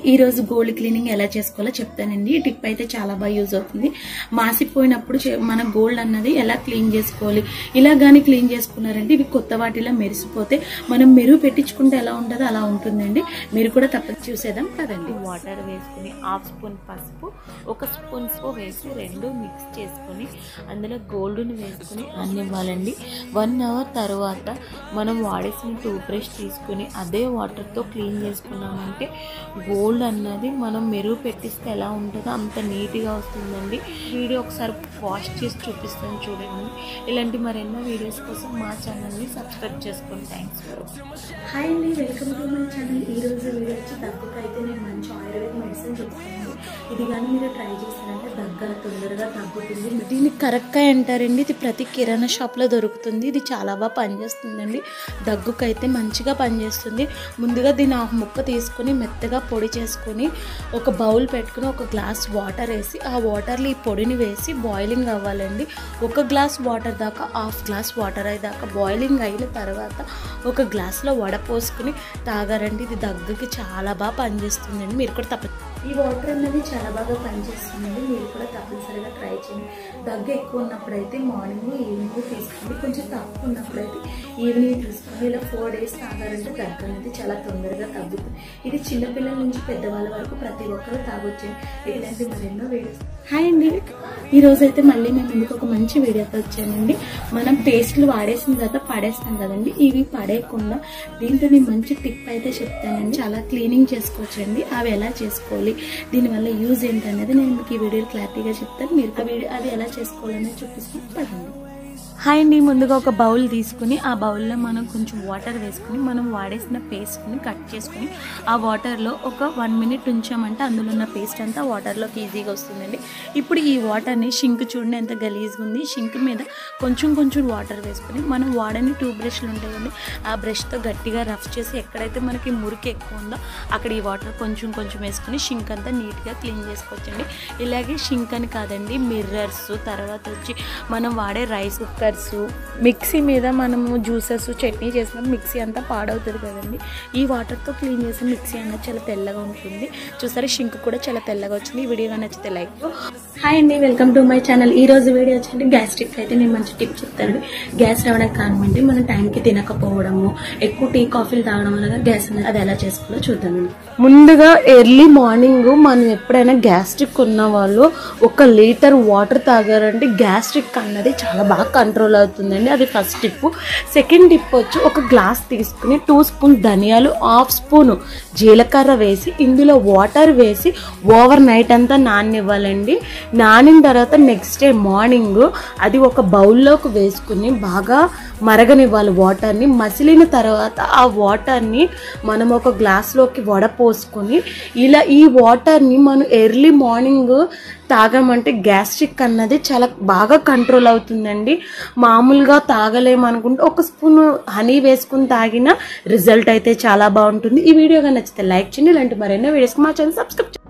ఈ రోజు gold cleaning ఎలా చేసుకోవాలో చెప్తానండి. ఈ టిప్ అయితే చాలా బాగా యూజ్ అవుతుంది. మాసిపోయినప్పుడు మన గోల్డ్ అన్నది ఎలా క్లీన్ చేసుకోవాలి, ఇలా గానీ క్లీన్ చేసుకున్నారంటే ఇవి కొత్త వాటిలా మెరిసిపోతే మనం మెరుగు పెట్టించుకుంటే ఎలా ఉంటుందో అలా ఉంటుందండి. మీరు కూడా తప్పక చూసేద్దాం కదండి. వాటర్ వేసుకుని హాఫ్ స్పూన్ పసుపు, 1 స్పూన్ వేసి రెండు మిక్స్ చేసుకుని అందులో గోల్డ్ని వేసుకుని అన్నివ్వాలండి. 1 అవర్ తర్వాత మనం వాడేసిన టూత్ బ్రష్ తీసుకుని అదే వాటర్తో క్లీన్ చేసుకున్నామంటే గోల్డ్ అన్నది మనం మెరుగు పెట్టిస్తే ఎలా ఉంటుందో అంత నీట్గా వస్తుందండి. వీడియో ఒకసారి వాష్ చేసి చూపిస్తాను చూడండి. ఇలాంటి మరెన్నో వీడియోస్ కోసం మా ఛానల్ని సబ్స్క్రైబ్ చేసుకోండి. థ్యాంక్స్ ఫర్ హాయ్ అండి, వెల్కమ్ టు మై ఛానల్. ఈ రోజు వీడియో వచ్చి దగ్గుకు అయితే నేను మంచి ఆయుర్వేద మెడిసిన్ చెప్తాను. ఇది కానీ మీరు ట్రై చేస్తారంటే దగ్గర తొందరగా తగ్గుతుంది. దీన్ని కరెక్ట్గా అంటారండి. ఇది ప్రతి కిరాణా షాప్లో దొరుకుతుంది. ఇది చాలా బాగా పనిచేస్తుందండి. దగ్గుకైతే మంచిగా పనిచేస్తుంది. ముందుగా దీన్ని ఒక ముక్క తీసుకుని మెత్తగా పొడి చేసుకొని ఒక బౌల్ పెట్టుకుని ఒక గ్లాస్ వాటర్ వేసి ఆ వాటర్లో ఈ పొడిని వేసి బాయిలింగ్ అవ్వాలండి. 1 గ్లాస్ వాటర్ దాకా హాఫ్ గ్లాస్ వాటర్ అయ్యేదాకా బాయిలింగ్ అయిన తర్వాత ఒక గ్లాస్లో వడపోసుకుని తాగారండి. ఇది దగ్గుకి చాలా బాగా పనిచేస్తుందండి. మీరు కూడా ఈ వాటర్ అనేది చాలా బాగా పనిచేస్తుందండి. మీరు కూడా తప్పనిసరిగా ట్రై చేయండి. దగ్గు ఎక్కువ ఉన్నప్పుడైతే మార్నింగ్ ఈవినింగ్ తీసుకోండి. కొంచెం తక్కువ ఉన్నప్పుడైతే ఈవినింగ్ తీసుకోండి. ఇలా 4 డేస్ తాగారంటే దగ్గు అనేది చాలా తొందరగా తగ్గుతుంది. ఇది చిన్నపిల్లల నుంచి పెద్దవాళ్ళ వరకు ప్రతి ఒక్కరూ తాగొచ్చండి. ఇలాంటి మరెన్నో వీడియోస్. హాయ్ అండి, ఈరోజు అయితే మళ్ళీ మేము ముందుకు ఒక మంచి వీడియోతో వచ్చానండి. మనం పేస్ట్లు వాడేసిన తర్వాత పడేస్తాం కదండి, ఇవి పడేయకుండా దీంతో నేను మంచి టిప్ అయితే చెప్తానండి. చాలా క్లీనింగ్ చేసుకోవచ్చండి. అవి ఎలా చేసుకోవాలి, దీనివల్ల యూజ్ ఏంటనేది నేను మీకు ఈ వీడియో క్లారిటీగా చెప్తాను. మీరు అది ఎలా చేసుకోవాలనేది చూపిస్తాను పదండి. హాయ్ అండి, ముందుగా ఒక బౌల్ తీసుకుని ఆ బౌల్లో మనం కొంచెం వాటర్ వేసుకుని మనం వాడేసిన పేస్ట్ని కట్ చేసుకుని ఆ వాటర్లో ఒక 1 మినిట్ ఉంచామంటే అందులో ఉన్న పేస్ట్ అంతా వాటర్లోకి ఈజీగా వస్తుందండి. ఇప్పుడు ఈ వాటర్ని షింక్ చూడండి ఎంత గలీజ్గా ఉంది. షింక్ మీద కొంచెం వాటర్ వేసుకుని మనం వాడని 2 బ్రష్లు ఉంటాయండి, ఆ బ్రష్తో గట్టిగా రఫ్ చేసి ఎక్కడైతే మనకి మురికి ఎక్కువ ఉందో అక్కడ ఈ వాటర్ కొంచెం వేసుకుని షింక్ అంతా నీట్గా క్లీన్ చేసుకోవచ్చండి. ఇలాగే షింక్ అని కాదండి, మిర్రర్స్, తర్వాత వచ్చి మనం వాడే రైస్ కుక్కర్స్, మిక్సీ మీద మనము జ్యూసెస్ చట్నీ చేసినప్పుడు మిక్సీ అంతా పాడవుతుంది కదండి. ఈ వాటర్తో క్లీన్ చేసిన మిక్సీ అనేది చాలా తెల్లగా ఉంటుంది. చూసారా, షింక్ కూడా చాలా తెల్లగా వచ్చింది. ఈ వీడియో నచ్చితే లైక్. హాయ్ అండి, వెల్కమ్ టు మై ఛానల్. ఈ రోజు వీడియో వచ్చి గ్యాస్ట్రిక్ అయితే నేను మంచి టిప్ చెప్తాను. గ్యాస్ రావడం కారణమండి మనం టైంకి తినకపోవడము, ఎక్కువ టీ కాఫీలు తాగడం వల్ల గ్యాస్ అనేది అది ఎలా చేసుకోవాలో చూద్దామండి. ముందుగా ఎర్లీ మార్నింగ్ మనం ఎప్పుడైనా గ్యాస్ట్రిక్ ఉన్న వాళ్ళు 1 లీటర్ వాటర్ తాగారంటే గ్యాస్ట్రిక్ అన్నది చాలా బాగా కంట్రోల్ అవుతుందండి. అది ఫస్ట్ టిప్. సెకండ్ టిప్ వచ్చి ఒక గ్లాస్ తీసుకుని 2 స్పూన్ ధనియాలు, హాఫ్ స్పూన్ జీలకర్ర వేసి ఇందులో వాటర్ వేసి ఓవర్ నైట్ అంతా నాననివ్వాలండి. నానిన తర్వాత నెక్స్ట్ డే మార్నింగ్ అది ఒక బౌల్లోకి వేసుకుని బాగా మరగనివ్వాలి. వాటర్ని మసిలిన తర్వాత ఆ వాటర్ని మనం ఒక గ్లాస్లోకి వడపోసుకొని ఇలా ఈ వాటర్ని మనం ఎర్లీ మార్నింగ్ తాగమంటే గ్యాస్ట్రిక్ అన్నది చాలా బాగా కంట్రోల్ అవుతుందండి. మామూలుగా తాగలేమనుకుంటే 1 స్పూన్ హనీ వేసుకుని తాగిన రిజల్ట్ అయితే చాలా బాగుంటుంది. ఈ వీడియో కానీ నచ్చితే లైక్ చేయండి. ఇలాంటి మరెన్నో వీడియోస్కి మా ఛానల్ సబ్స్క్రైబ్ చేయండి.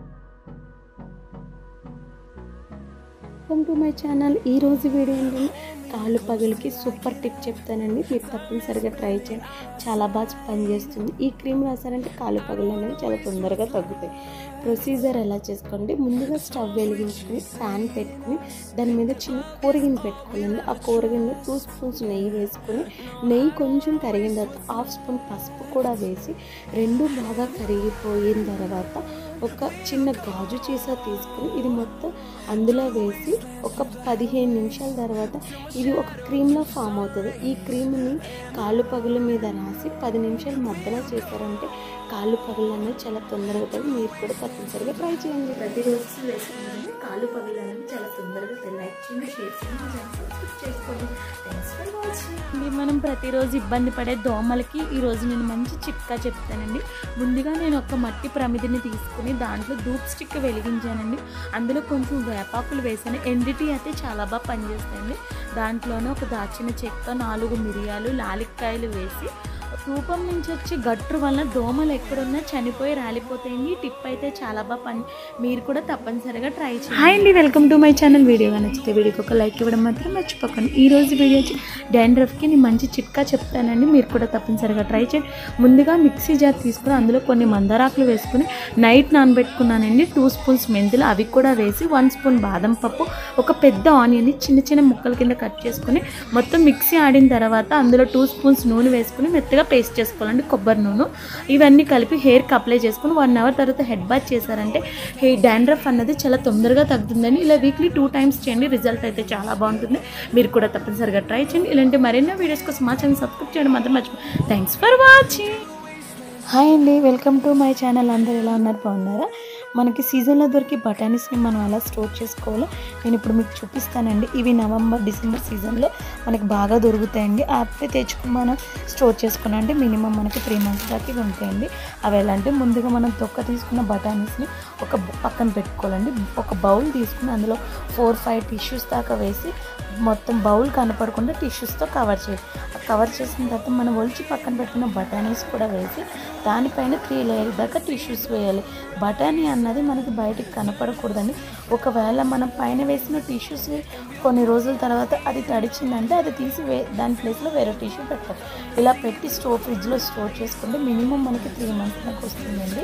Welcome to my channel. ఈ రోజు వీడియో ఏంటంటే కాళ్ళు పగులకి సూపర్ టిప్ చెప్తానండి. మీరు తప్పనిసరిగా ట్రై చేయండి, చాలా బాగా పనిచేస్తుంది. ఈ క్రీమ్ రాసారంటే కాళ్ళు పగులు అనేవి చాలా తొందరగా తగ్గుతాయి. ప్రొసీజర్ ఎలా చేసుకోండి, ముందుగా స్టవ్ వెలిగించుకుని ప్యాన్ పెట్టుకుని దాని మీద చిన్న కూరగిన్నె పెట్టుకోవాలండి. ఆ కూరగిన్నెలో 2 స్పూన్స్ నెయ్యి వేసుకుని నెయ్యి కొంచెం కరిగిన తర్వాత హాఫ్ స్పూన్ పసుపు కూడా వేసి రెండు బాగా కరిగిపోయిన తర్వాత ఒక చిన్న గాజు సీసా తీసుకుని ఇది మొత్తం అందులో వేసి ఒక 15 నిమిషాల తర్వాత ఇది ఒక క్రీమ్లా ఫామ్ అవుతుంది. ఈ క్రీమ్ని కాళ్ళు పగుల మీద రాసి 10 నిమిషాలు మధ్యలో చేశారంటే కాళ్ళు పగులు అనేది చాలా తొందరగా అవుతుంది. మీరు కూడా తప్పనిసరిగా ట్రై చేయండి. ప్రతిరోజు వేసుకున్నారంటే కాళ్ళు పగులు అనేది చాలా తొందరగా లైక్ చేయండి, షేర్ చేయండి, సబ్స్క్రైబ్ చేసుకోండి. Thanks for watching. మనం ప్రతిరోజు ఇబ్బంది పడే దోమలకి ఈరోజు నేను మంచి చిట్కా చెప్తానండి. ముందుగా నేను ఒక మట్టి ప్రమిదిని తీసుకుని దాంట్లో ధూప్ స్టిక్ వెలిగించానండి. అందులో కొంచెం వేపాకులు వేసాను. ఎండిటీ అయితే చాలా బాగా పనిచేస్తాయండి. దాంట్లోనే ఒక దాచిన చెక్క, 4 మిరియాలు, లాలిక్కాయలు వేసి రూపం నుంచి వచ్చి గట్టు వల్ల దోమలు ఎక్కడున్నా చనిపోయి రాలిపోతాయండి. ఈ టిప్ అయితే చాలా బాగా మీరు కూడా తప్పనిసరిగా ట్రై చేయండి. హాయ్ అండి, వెల్కమ్ టు మై ఛానల్. వీడియోగా నచ్చితే వీడియోకి ఒక లైక్ ఇవ్వడం మాత్రం మర్చిపోకండి. ఈరోజు వీడియో వచ్చి డాండ్రఫ్కి నేను మంచి చిట్కా చెప్తానండి, మీరు కూడా తప్పనిసరిగా ట్రై చేయండి. ముందుగా మిక్సీ జార్ తీసుకుని అందులో కొన్ని మందారాకులు వేసుకుని నైట్ నానబెట్టుకున్నానండి. 2 స్పూన్స్ మెంతులు అవి కూడా వేసి 1 స్పూన్ బాదం పప్పు, ఒక పెద్ద ఆనియన్ని చిన్న చిన్న ముక్కల కింద కట్ చేసుకుని మొత్తం మిక్సీ ఆడిన తర్వాత అందులో 2 స్పూన్స్ నూనె వేసుకుని మెత్తగా పేస్ట్ చేసుకోవాలండి, కొబ్బరి నూనె. ఇవన్నీ కలిపి హెయిర్కి అప్లై చేసుకుని 1 అవర్ తర్వాత హెడ్ బాత్ చేశారంటే హెయిర్ డాండ్రఫ్ అన్నది చాలా తొందరగా తగ్గుతుందని. ఇలా వీక్లీ 2 టైమ్స్ చేయండి, రిజల్ట్ అయితే చాలా బాగుంటుంది. మీరు కూడా తప్పనిసరిగా ట్రై చేయండి. ఇలాంటి మరెన్నో వీడియోస్ కోసం మా ఛానల్ సబ్స్క్రైబ్ చేయడం మాత్రం మర్చిపోండి. Thanks for watching. హాయ్ అండి, వెల్కమ్ టు మై ఛానల్. అందరూ ఎలా ఉన్నారు, బాగున్నారా? మనకి సీజన్లో దొరికి బఠానీస్ని మనం ఎలా స్టోర్ చేసుకోవాలో నేను ఇప్పుడు మీకు చూపిస్తానండి. ఇవి నవంబర్ డిసెంబర్ సీజన్లో మనకి బాగా దొరుకుతాయండి. అప్పుడే తెచ్చుకుని మనం స్టోర్ చేసుకున్నాం అంటే మినిమం మనకి 3 మంత్స్ దాకా ఇవి ఉంటాయండి. అవి ఎలా అంటే ముందుగా మనం తొక్క తీసుకున్న బఠానీస్ని ఒక పక్కన పెట్టుకోవాలండి. ఒక బౌల్ తీసుకుని అందులో 4-5 టిష్యూస్ దాకా వేసి మొత్తం బౌల్ కనపడకుండా టిష్యూస్తో కవర్ చేయాలి. కవర్ చేసిన తర్వాత మనం ఒలిచి పక్కన పెట్టిన బఠానీస్ కూడా వేసి దానిపైన 3 లేయర్ దాకా టిష్యూస్ వేయాలి. బఠానీ అన్నది మనకి బయటికి కనపడకూడదండి. ఒకవేళ మనం పైన వేసిన టిష్యూస్ కొన్ని రోజుల తర్వాత అది తడిచిందంటే అది తీసి దాని ప్లేస్లో వేరే టిష్యూ పెట్టాలి. ఇలా పెట్టి ఫ్రిడ్జ్లో స్టోర్ చేసుకుంటే మినిమం మనకి 3 మంత్స్ దాకా వస్తుందండి.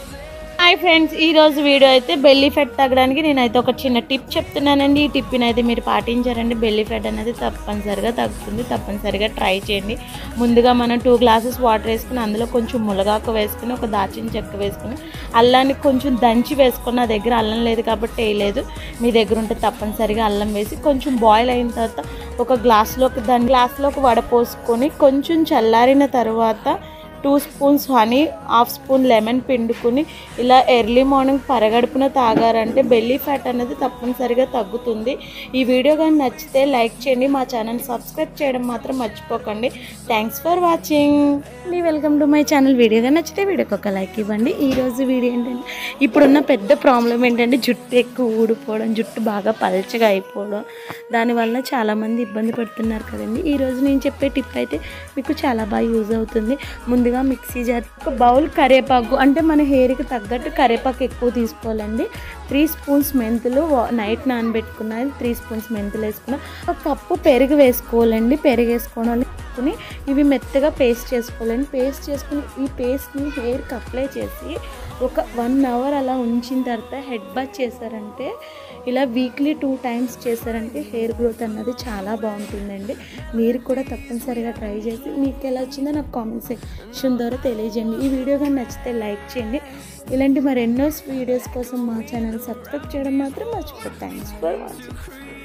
హాయ్ ఫ్రెండ్స్, ఈరోజు వీడియో అయితే బెల్లీ ఫ్యాట్ తగ్గడానికి నేనైతే ఒక చిన్న టిప్ చెప్తున్నానండి. ఈ టిప్ని అయితే మీరు పాటించారండి, బెల్లీ ఫ్యాట్ అనేది తప్పనిసరిగా తగ్గుతుంది. తప్పనిసరిగా ట్రై చేయండి. ముందుగా మనం 2 గ్లాసెస్ వాటర్ వేసుకుని అందులో కొంచెం ములగాకు వేసుకుని ఒక దాచిన చెక్క వేసుకుని అల్లాన్ని కొంచెం దంచి వేసుకుని, నా దగ్గర అల్లం లేదు కాబట్టి వేయలేదు, మీ దగ్గర ఉంటే తప్పనిసరిగా అల్లం వేసి కొంచెం బాయిల్ అయిన తర్వాత ఒక గ్లాస్లోకి వడపోసుకొని కొంచెం చల్లారిన తర్వాత 2 స్పూన్స్ హనీ, 1/2 స్పూన్ లెమన్ పిండుకుని ఇలా ఎర్లీ మార్నింగ్ పరగడుపున తాగారంటే బెల్లీ ఫ్యాట్ అనేది తప్పనిసరిగా తగ్గుతుంది. ఈ వీడియో కానీ నచ్చితే లైక్ చేయండి, మా ఛానల్ సబ్స్క్రైబ్ చేయడం మాత్రం మర్చిపోకండి. Thanks for watching. Welcome to my channel. Video కానీ నచ్చితే వీడియోకి ఒక లైక్ ఇవ్వండి. ఈరోజు వీడియో ఏంటంటే ఇప్పుడున్న పెద్ద ప్రాబ్లం ఏంటంటే జుట్టు ఎక్కువ ఊడిపోవడం, జుట్టు బాగా పలచగా అయిపోవడం, దానివల్ల చాలామంది ఇబ్బంది పడుతున్నారు కదండి. ఈరోజు నేను చెప్పే టిప్ అయితే మీకు చాలా బాగా యూజ్ అవుతుంది. ముందుగా మిక్సీ జార్ ఒక బౌల్ కరివేపాకు, అంటే మన హెయిర్కి తగ్గట్టు కరివేపాకు ఎక్కువ తీసుకోవాలండి. 3 స్పూన్స్ మెంతులు నైట్ నానబెట్టుకున్నది, 3 స్పూన్స్ మెంతులు వేసుకున్నాం. ఒక కప్పు పెరుగు వేసుకోవాలండి. పెరుగు వేసుకోవాలి, ఇవి మెత్తగా పేస్ట్ చేసుకోవాలండి. పేస్ట్ చేసుకుని ఈ పేస్ట్ని హెయిర్కి అప్లై చేసి ఒక 1 అవర్ అలా ఉంచిన తర్వాత హెడ్ బాత్ చేశారంటే, ఇలా వీక్లీ 2 టైమ్స్ చేశారంటే హెయిర్ గ్రోత్ అన్నది చాలా బాగుంటుందండి. మీరు కూడా తప్పనిసరిగా ట్రై చేసి మీకు ఎలా వచ్చిందో నాకు కామెంట్ సెక్షన్ ద్వారా తెలియజేయండి. ఈ వీడియో కానీ నచ్చితే లైక్ చేయండి. ఇలాంటి మరెన్నో వీడియోస్ కోసం మా ఛానల్ సబ్స్క్రైబ్ చేయడం మాత్రం మర్చిపోండి. Thanks for watching.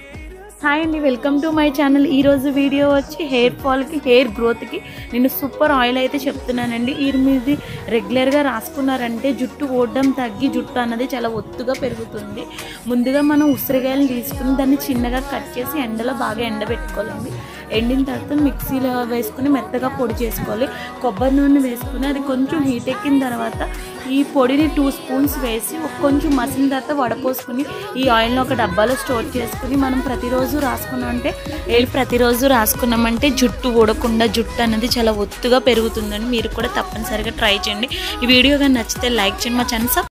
హాయ్ అండి, వెల్కమ్ టు మై ఛానల్. ఈరోజు వీడియో వచ్చి హెయిర్ ఫాల్కి, హెయిర్ గ్రోత్కి నేను సూపర్ ఆయిల్ అయితే చెప్తున్నానండి. మీది రెగ్యులర్గా రాసుకున్నారంటే జుట్టు ఓడడం తగ్గి జుట్టు అన్నది చాలా ఒత్తుగా పెరుగుతుంది. ముందుగా మనం ఉసిరికాయలు తీసుకుని దాన్ని చిన్నగా కట్ చేసి ఎండలో బాగా ఎండబెట్టుకోవాలండి. ఎండిన తర్వాత మిక్సీలో వేసుకుని మెత్తగా పొడి చేసుకోవాలి. కొబ్బరి నూనె వేసుకుని అది కొంచెం హీట్ ఎక్కిన తర్వాత ఈ పొడిని 2 స్పూన్స్ వేసి కొంచెం మసిలిన తర్వాత వడపోసుకుని ఈ ఆయిల్ని ఒక డబ్బాలో స్టోర్ చేసుకుని మనం ప్రతిరోజు రాసుకున్నామంటే జుట్టు ఊడకుండా జుట్టు అనేది చాలా ఒత్తుగా పెరుగుతుందండి. మీరు కూడా తప్పనిసరిగా ట్రై చేయండి. ఈ వీడియో కానీ నచ్చితే లైక్ చేయండి, మా ఛానల్